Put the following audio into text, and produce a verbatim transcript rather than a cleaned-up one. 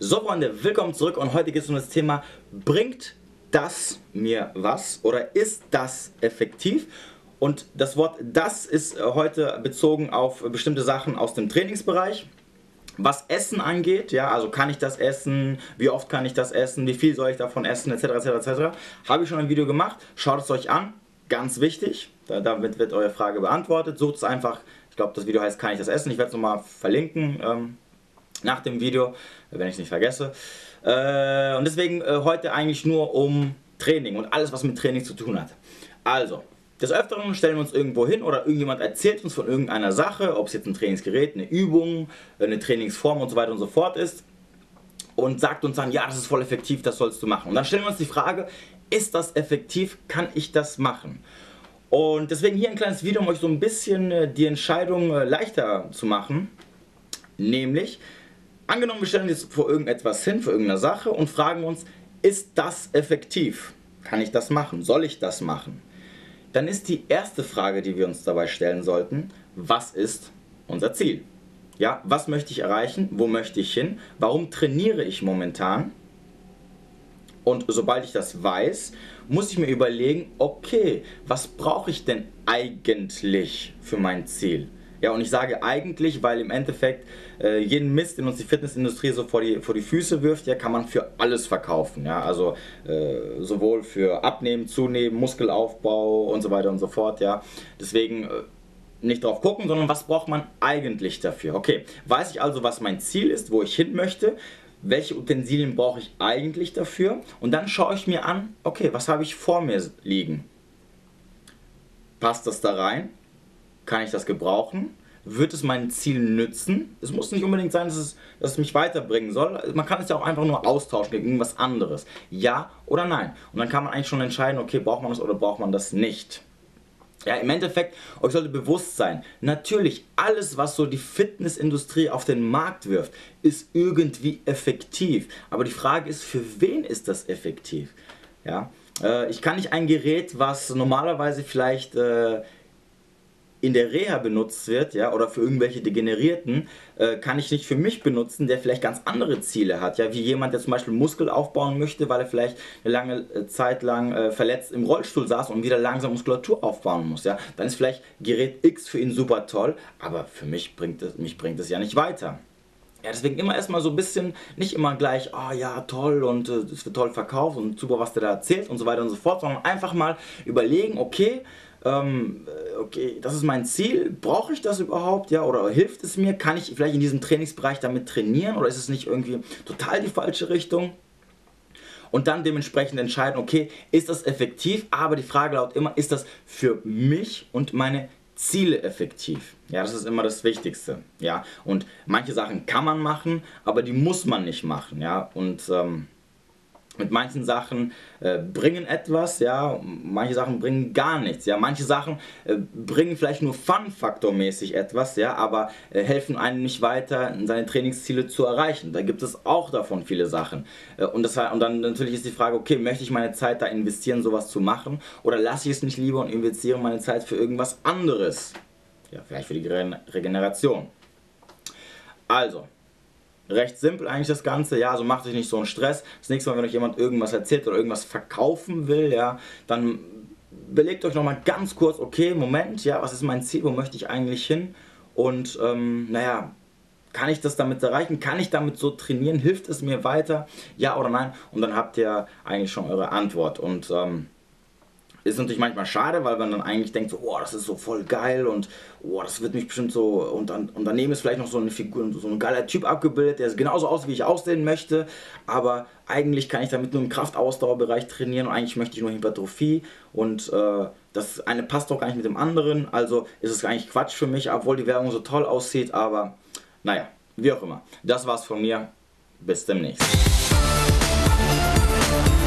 So Freunde, willkommen zurück und heute geht es um das Thema: Bringt das mir was oder ist das effektiv? Und das Wort das ist heute bezogen auf bestimmte Sachen aus dem Trainingsbereich. Was Essen angeht, ja, also kann ich das essen, wie oft kann ich das essen, wie viel soll ich davon essen, etc, etc, et cetera. Habe ich schon ein Video gemacht, schaut es euch an, ganz wichtig, damit wird eure Frage beantwortet. Sucht es einfach, ich glaube das Video heißt kann ich das essen, ich werde es nochmal verlinken ähm, nach dem Video, wenn ich es nicht vergesse. Äh, und deswegen äh, heute eigentlich nur um Training und alles was mit Training zu tun hat. Also, des Öfteren stellen wir uns irgendwo hin oder irgendjemand erzählt uns von irgendeiner Sache, ob es jetzt ein Trainingsgerät, eine Übung, eine Trainingsform und so weiter und so fort ist und sagt uns dann, ja, das ist voll effektiv, das sollst du machen. Und dann stellen wir uns die Frage, ist das effektiv, kann ich das machen? Und deswegen hier ein kleines Video, um euch so ein bisschen die Entscheidung leichter zu machen, nämlich, angenommen wir stellen uns vor irgendetwas hin, vor irgendeiner Sache und fragen uns, ist das effektiv? Kann ich das machen? Soll ich das machen? Dann ist die erste Frage, die wir uns dabei stellen sollten, was ist unser Ziel? Ja, was möchte ich erreichen? Wo möchte ich hin? Warum trainiere ich momentan? Und sobald ich das weiß, muss ich mir überlegen, okay, was brauche ich denn eigentlich für mein Ziel? Ja, und ich sage eigentlich, weil im Endeffekt äh, jeden Mist, den uns die Fitnessindustrie so vor die, vor die Füße wirft, ja, kann man für alles verkaufen. Ja, also äh, sowohl für Abnehmen, Zunehmen, Muskelaufbau und so weiter und so fort. Ja, deswegen äh, nicht drauf gucken, sondern was braucht man eigentlich dafür? Okay, weiß ich also, was mein Ziel ist, wo ich hin möchte? Welche Utensilien brauche ich eigentlich dafür? Und dann schaue ich mir an, okay, was habe ich vor mir liegen? Passt das da rein? Kann ich das gebrauchen? Wird es mein Ziel nützen? Es muss nicht unbedingt sein, dass es, dass es mich weiterbringen soll. Man kann es ja auch einfach nur austauschen gegen irgendwas anderes. Ja oder nein? Und dann kann man eigentlich schon entscheiden, okay, braucht man das oder braucht man das nicht? Ja, im Endeffekt, euch sollte bewusst sein, natürlich alles, was so die Fitnessindustrie auf den Markt wirft, ist irgendwie effektiv. Aber die Frage ist, für wen ist das effektiv? Ja, äh, ich kann nicht ein Gerät, was normalerweise vielleicht äh, in der Reha benutzt wird, ja, oder für irgendwelche Degenerierten, äh, kann ich nicht für mich benutzen, der vielleicht ganz andere Ziele hat, ja, wie jemand, der zum Beispiel Muskel aufbauen möchte, weil er vielleicht eine lange äh, Zeit lang äh, verletzt im Rollstuhl saß und wieder langsam Muskulatur aufbauen muss, ja, dann ist vielleicht Gerät X für ihn super toll, aber für mich bringt es, mich bringt es ja nicht weiter. Ja, deswegen immer erstmal so ein bisschen, nicht immer gleich, oh ja, toll und es äh, wird toll verkauft und super, was der da erzählt und so weiter und so fort, sondern einfach mal überlegen, okay, ähm, okay, das ist mein Ziel, brauche ich das überhaupt, ja, oder hilft es mir, kann ich vielleicht in diesem Trainingsbereich damit trainieren oder ist es nicht irgendwie total die falsche Richtung? Und dann dementsprechend entscheiden, okay, ist das effektiv, aber die Frage lautet immer, ist das für mich und meine Ziele effektiv? Ja, das ist immer das Wichtigste, ja, und manche Sachen kann man machen, aber die muss man nicht machen, ja, und ähm, mit manchen Sachen äh, bringen etwas, ja, manche Sachen bringen gar nichts, ja, manche Sachen äh, bringen vielleicht nur Fun-Faktor-mäßig etwas, ja, aber äh, helfen einem nicht weiter, seine Trainingsziele zu erreichen. Da gibt es auch davon viele Sachen. Äh, und, das, und dann natürlich ist die Frage, okay, möchte ich meine Zeit da investieren, sowas zu machen, oder lasse ich es nicht lieber und investiere meine Zeit für irgendwas anderes? Ja, vielleicht für die Regeneration. Also, recht simpel eigentlich das Ganze, ja, also macht euch nicht so einen Stress. Das nächste Mal, wenn euch jemand irgendwas erzählt oder irgendwas verkaufen will, ja, dann belegt euch nochmal ganz kurz, okay, Moment, ja, was ist mein Ziel, wo möchte ich eigentlich hin? Und, ähm, naja, kann ich das damit erreichen? Kann ich damit so trainieren? Hilft es mir weiter? Ja oder nein? Und dann habt ihr eigentlich schon eure Antwort. Und, ähm, ist natürlich manchmal schade, weil man dann eigentlich denkt, so, oh, das ist so voll geil und oh, das wird mich bestimmt so, und, dann, und daneben ist vielleicht noch so eine Figur, so ein geiler Typ abgebildet, der genauso aussieht, wie ich aussehen möchte, aber eigentlich kann ich damit nur im Kraftausdauerbereich trainieren und eigentlich möchte ich nur Hypertrophie und äh, das eine passt doch gar nicht mit dem anderen, also ist es eigentlich Quatsch für mich, obwohl die Werbung so toll aussieht, aber naja, wie auch immer. Das war's von mir, bis demnächst.